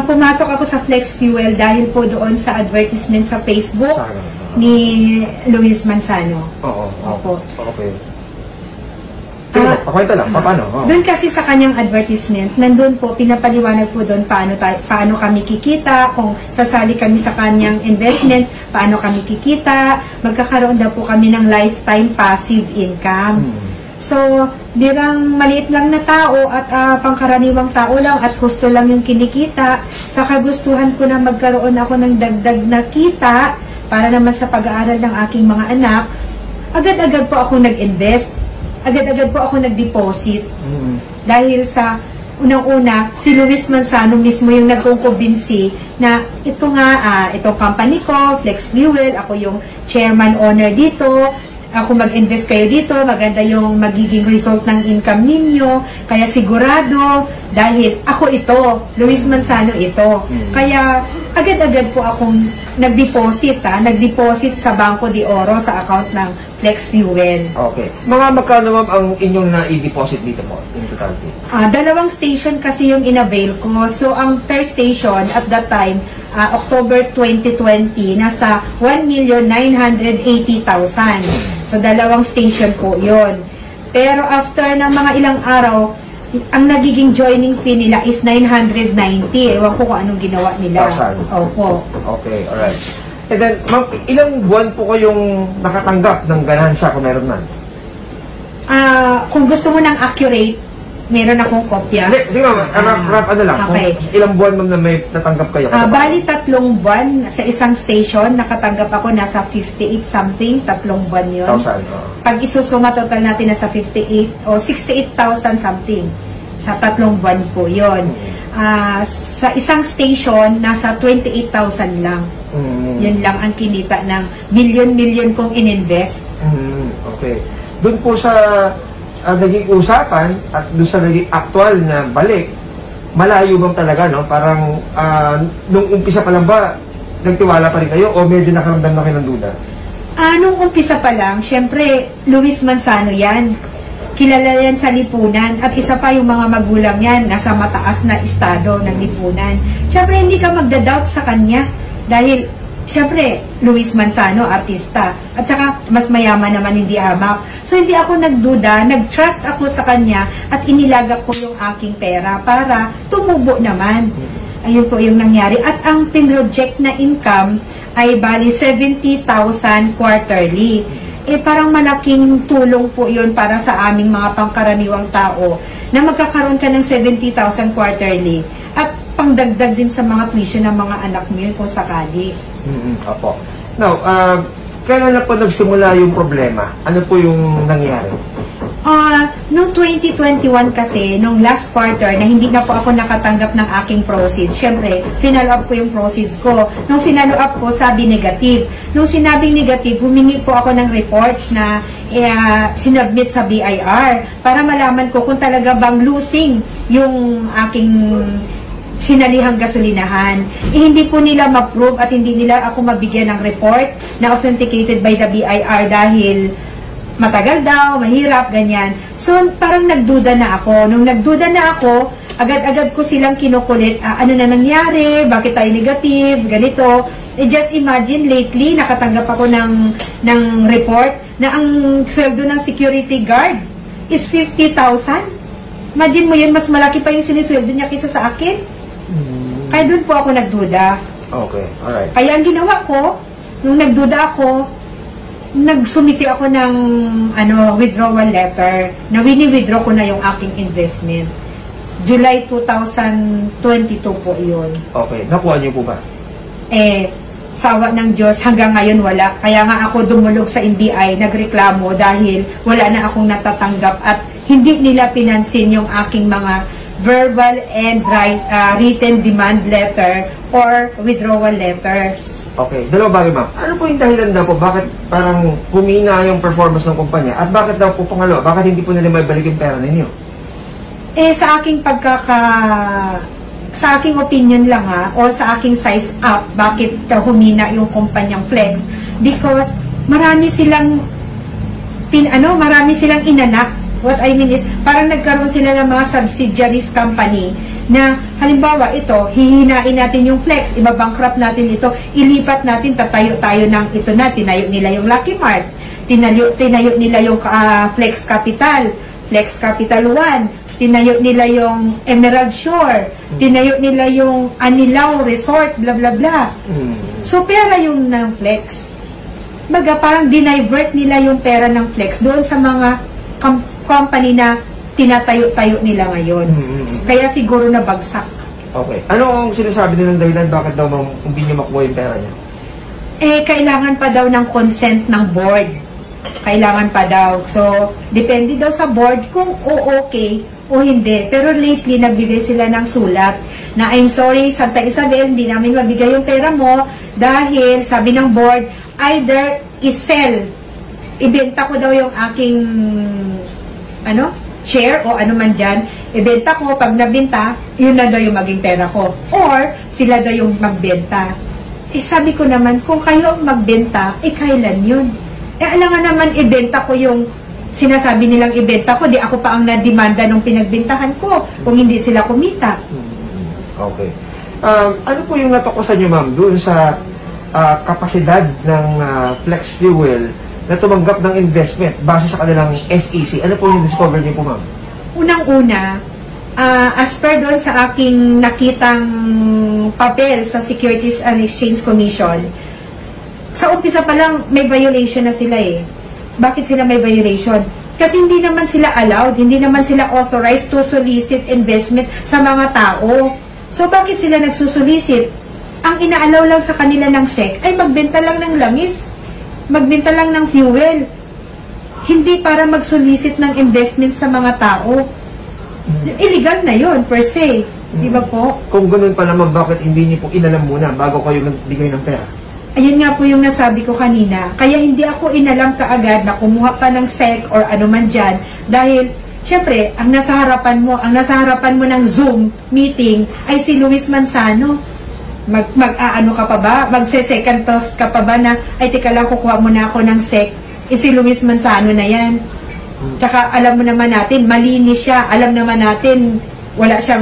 pumasok ako sa Flex Fuel dahil po doon sa advertisement sa Facebook ni Luis Manzano. Oo. Opo. Okay. Pakwenta lang, paano? Doon kasi sa kanyang advertisement, nandun po, pinapaliwanag po doon paano kami kikita, kung sasali kami sa kanyang investment, paano kami kikita, magkakaroon daw po kami ng lifetime passive income. So, birang maliit lang na tao at pangkaraniwang tao lang at husto lang yung kinikita, sa kagustuhan ko na magkaroon ako ng dagdag na kita para naman sa pag-aaral ng aking mga anak, agad-agad po ako nag-invest. Agad-agad po ako nag-deposit. Dahil sa unang-una, si Luis Manzano mismo yung nagkukumbinsi na ito nga, itong company ko, Flex Fuel, ako yung chairman owner dito, ako mag-invest kayo dito, maganda yung magiging result ng income ninyo, kaya sigurado, dahil ako ito, Luis Manzano ito. Kaya agad-agad po akong nag-deposit sa Banco de Oro sa account ng Flex Fuel. Okay. Mga magkano ma'am ang inyong na-i-deposit dito po in totality? Dalawang station kasi yung in-avail ko. So, ang per station at that time, October 2020, nasa 1,980,000. So, dalawang station po yon. Pero after ng mga ilang araw, ang nagiging joining fee nila is 990. Ewan ko kung anong ginawa nila. Opo. Okay, alright. And then, ma'am, ilang buwan po kayong nakatanggap ng ganansya kung meron man? Kung gusto mo ng accurate, meron akong kopya. Sige ma'am, rough ano lang. Okay. Kung ilang buwan ma'am na may natanggap kayo? Bali 3 buwan sa isang station, nakatanggap ako nasa 58 something, 3 buwan yun. 1,000. Pag isusuma total natin nasa 58 o 68,000 something. Sa 3 buwan po yun. Sa isang station, nasa 28,000 lang. Yun lang ang kinita ng million kong ininvest. Okay. Doon po sa naging usapan at doon sa naging actual na balik, malayo bang talaga, no? Parang nung umpisa pa lang ba, nagtiwala pa rin kayo o medyo nakaramdam na kayo ng duda? Nung umpisa pa lang, syempre, Luis Manzano yan. Kilala yan sa lipunan. At isa pa yung mga magulang yan, nasa mataas na estado ng lipunan. Syempre, hindi ka magda-doubt sa kanya. Dahil, syempre, Luis Manzano, artista. At saka, mas mayaman naman, hindi hamak. So, hindi ako nagduda, nag-trust ako sa kanya at inilagak ko yung aking pera para tumubo naman. Ayun po yung nangyari. At ang pinroject na income ay bali 70,000 quarterly. Parang malaking tulong po yun para sa aming mga pangkaraniwang tao na magkakaroon ka ng 70,000 quarterly at pangdagdag din sa mga tuition ng mga anak mo yun kung sakali. Opo. Now, kailan na po nagsimula yung problema? Ano po yung nangyari? Noong 2021 kasi, nung last quarter, na hindi na po ako nakatanggap ng aking proceeds, syempre, final up ko yung proceeds ko. Nung final up ko, sabi negative. Nung sinabing negative, humingi po ako ng reports na sinubmit sa BIR para malaman ko kung talaga bang losing yung aking sinalihang gasolinahan. Hindi po nila ma-prove at hindi nila ako mabigyan ng report na authenticated by the BIR dahil matagal daw, mahirap, ganyan. So, parang nagduda na ako. Nung nagduda na ako, agad-agad ko silang kinukulit, ano na nangyari, bakit tayo negative, ganito. Just imagine, lately, nakatanggap ako ng report na ang sweldo ng security guard is 50,000. Imagine mo yun, mas malaki pa yung sinisweldo niya kaysa sa akin. Kaya doon po ako nagduda. Okay, alright. Kaya ang ginawa ko, nung nagduda ako, nagsumiti ako ng withdrawal letter na wini-withdraw ko na yung aking investment. July 2022 po yun. Okay. Nakuha niyo po ba? Sawa ng Diyos, hanggang ngayon wala. Kaya nga ako dumulog sa NBI, nagreklamo dahil wala na akong natatanggap at hindi nila pinansin yung aking mga verbal and written demand letter or withdrawal letters. Okay. Dalawa bagay, ma'am. Ano po yung dahilan daw po? Bakit parang humina yung performance ng kumpanya? At bakit daw po pangalo? Bakit hindi po nila may balik yung pera ninyo? Sa aking opinion lang o sa aking size up, bakit humina yung kumpanyang Flex? Because marami silang inanak. What I mean is, parang nagkaroon sila ng mga subsidiaries company na Halimbawa, ito, hihinain natin yung flex, ibabankrupt natin ito, ilipat natin, tatayo tayo ng ito na, tinayo nila yung Lucky Mart, tinayo nila yung Flex Capital 1, tinayo nila yung Emerald Shore, tinayo nila yung Anilao Resort, bla bla bla. So, pera yung ng flex. Baga, parang dinivert nila yung pera ng flex doon sa mga company na tinatayo-tayo nila ngayon. Kaya siguro nabagsak. Okay. Ano ang sinasabi nilang dahilan? Bakit daw hindi niyo makuha yung pera niya? Kailangan pa daw ng consent ng board. Kailangan pa daw. So, depende daw sa board kung okay o hindi. Pero lately, nagbigay sila ng sulat na, I'm sorry, Santa Isabel, hindi namin mabigay yung pera mo dahil, sabi ng board, either i-sell, ibenta ko daw yung aking share o ano man dyan, ibenta ko, pag nabenta, yun na daw yung maging pera ko. Or, sila daw yung magbenta. Sabi ko naman, kung kayo ang magbenta, kailan yun? Alam nga naman, ibenta ko yung sinasabi nilang ibenta ko, di ako pa ang nademanda nung pinagbentahan ko, kung hindi sila kumita. Okay. Ano po yung natukusan nyo, ma'am, doon sa kapasidad ng Flex Fuel na tumanggap ng investment base sa kanilang SEC? Ano po yung discover niyo po, ma'am? Unang-una, as per doon sa aking nakitang papel sa Securities and Exchange Commission, sa umpisa pa lang may violation na sila eh. Bakit sila may violation? Kasi hindi naman sila allowed, hindi naman sila authorized to solicit investment sa mga tao. So bakit sila nagsusolicit? Ang inaalaw lang sa kanila ng SEC ay magbenta lang ng langis, magbenta lang ng fuel, hindi para mag-solicit ng investment sa mga tao. Illegal na yon per se. Di ba po? Kung ganun pa naman, bakit hindi niyo po inalam muna bago kayo nagbigay ng pera? Ayun nga po yung nasabi ko kanina. Kaya hindi ako inalam kaagad na kumuha pa ng SEC or ano man dyan. Dahil, syempre, ang nasa harapan mo ng Zoom meeting ay si Luis Manzano. Mag-aano ka pa ba? Magse-second thought ka pa ba na, ay teka lang, kukuha muna ako ng SEC. Si Luis Manzano na yan. Tsaka alam mo naman natin, malinis siya. Alam naman natin, wala siyang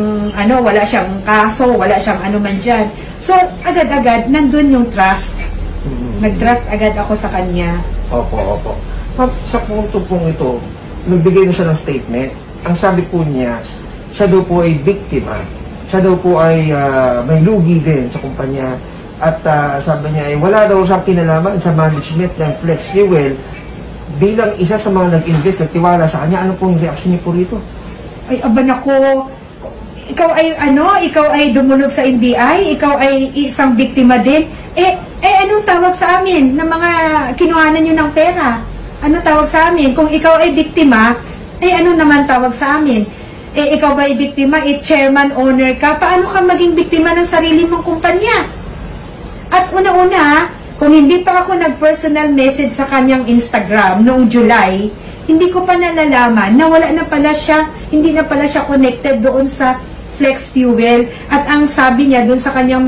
kaso, wala siyang ano man dyan. So, agad-agad, nandun yung trust. Nag-trust agad ako sa kanya. Opo. Sa punto pong ito, nagbigay na siya ng statement. Ang sabi po niya, siya daw po ay biktima. Siya daw po ay may lugi din sa kumpanya. At sabi niya ay wala daw siyang kinalaman sa management ng Flex Fuel. Bilang isa sa mga nag-invest at tiwala sa kanya, ano pong reaction niyo po rito? Ay, aban ako, ikaw ay dumulog sa NBI, ikaw ay isang biktima din. Anong tawag sa amin ng mga kinuhanan nyo ng pera? Ano tawag sa amin? Kung ikaw ay biktima, ano naman tawag sa amin? Ikaw ba ay biktima? Chairman, owner ka? Paano ka maging biktima ng sarili mong kumpanya? At una-una, kung hindi pa ako nag-personal message sa kanyang Instagram noong July, hindi ko pa nalalaman na wala na pala siya, hindi na pala siya connected doon sa Flex Fuel. At ang sabi niya doon sa kanyang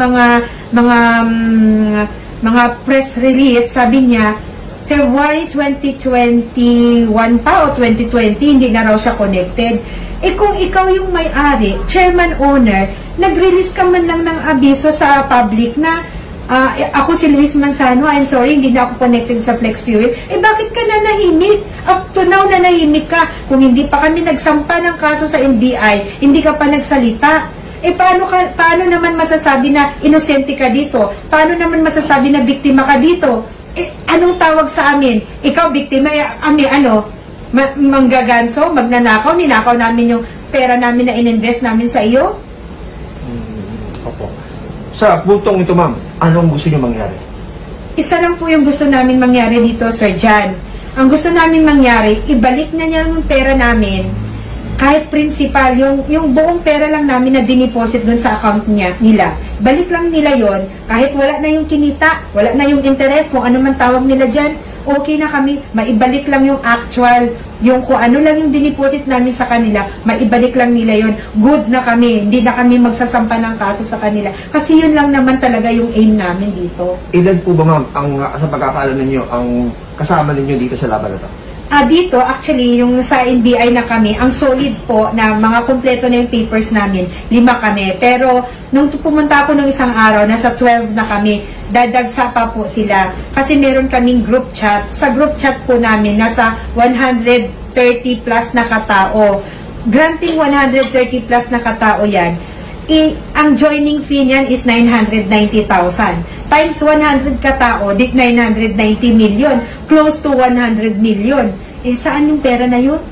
mga press release, sabi niya, February 2021 pa o 2020, hindi na raw siya connected. Kung ikaw yung may-ari, chairman owner, nag-release ka man lang ng abiso sa public na ako si Luis Manzano, I'm sorry, hindi na ako connected sa Flex Fuel. Bakit ka na nahimik? Up to now na nahimik ka. Kung hindi pa kami nagsampa ng kaso sa NBI, hindi ka pa nagsalita. Paano naman masasabi na inosente ka dito? Paano naman masasabi na biktima ka dito? Anong tawag sa amin? Ikaw biktima, manggaganso, magnanakaw, ninakaw namin yung pera namin na ininvest namin sa iyo? Opo. Sa puntong ito, ma'am, anong gusto niyo mangyari? Isa lang po yung gusto namin mangyari dito, Sir Jan. Ang gusto namin mangyari, ibalik na niya yung pera namin, kahit principal, yung buong pera lang namin na diniposit dun sa account nila. Balik lang nila yon, kahit wala na yung kinita, wala na yung interest, kung ano man tawag nila dyan, okay na kami, maibalik lang yung actual, yung kung ano lang yung diniposit namin sa kanila, maibalik lang nila yon. Good na kami, hindi na kami magsasampa ng kaso sa kanila. Kasi yun lang naman talaga yung aim namin dito. Ilan po ba, ma'am, sa pagkakaalam ninyo, ang kasama ninyo dito sa laban na to? Dito, actually, yung sa NBI na kami, ang solid po na mga kompleto na yung papers namin, 5 kami. Pero, nung pumunta ako ng isang araw, nasa 12 na kami, dadagsa pa po sila. Kasi meron kaming group chat. Sa group chat po namin, nasa 130 plus na katao. Granting 130 plus na katao yan, ang joining fee niyan is 990,000. Times 100 katao, 990 million. Close to 100 million. Saan yung pera na yun?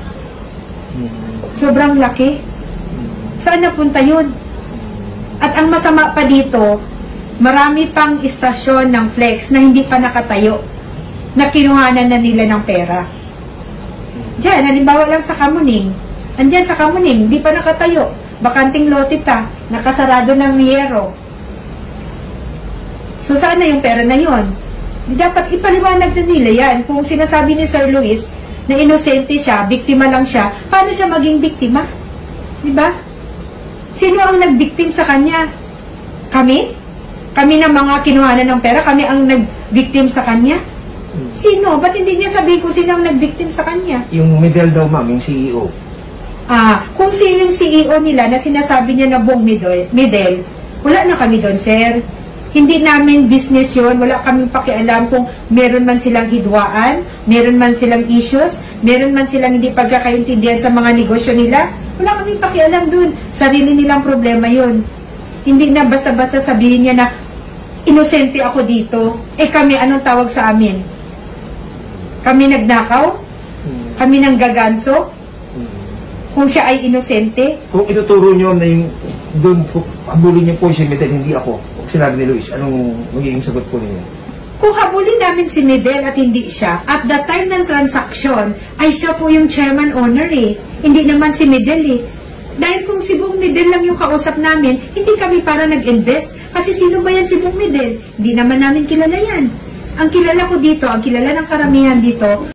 Sobrang laki. Saan napunta yun? At ang masama pa dito, marami pang istasyon ng Flex na hindi pa nakatayo, na kinuhanan na nila ng pera. Diyan, halimbawa lang sa Kamuning. Andyan sa Kamuning, hindi pa nakatayo. Bakanting lote pa, nakasarado ng yero. So, saan na yung pera na yun? Dapat ipaliwanag na nila yan. Kung sinasabi ni Sir Luis na inosente siya, biktima lang siya, paano siya maging biktima? Diba? Sino ang nagbiktim sa kanya? Kami? Kami na mga kinuhanan ng pera? Kami ang nagbiktim sa kanya? Sino? Ba't hindi niya sabihin kung sino ang nagbiktim sa kanya? Yung Medel daw, ma'am, yung CEO. Kung sino yung CEO nila na sinasabi niya na buong Medel, wala na kami doon, sir. Hindi namin business yun. Wala kaming pakialam kung meron man silang hidwaan, meron man silang issues, meron man silang hindi pagkakaintindihan sa mga negosyo nila. Wala kaming pakialam doon. Sarili nilang problema yun. Hindi na basta-basta sabihin niya na inosente ako dito. Kami, anong tawag sa amin? Kami nagnakaw? Kami nang gaganso? Kung siya ay inosente? Kung ituturo nyo na yung doon, habulin niyo po si Medel, hindi ako. Sinabi ni Luis, anong magiging sagot po ninyo? Kung habulin namin si Medel at hindi siya, at the time ng transaction, ay siya po yung chairman owner Hindi naman si Medel Dahil kung si Bong Medel lang yung kausap namin, hindi kami para nag-invest. Kasi sino ba yan si Bong Medel? Hindi naman namin kilala yan. Ang kilala ko dito, ang kilala ng karamihan dito,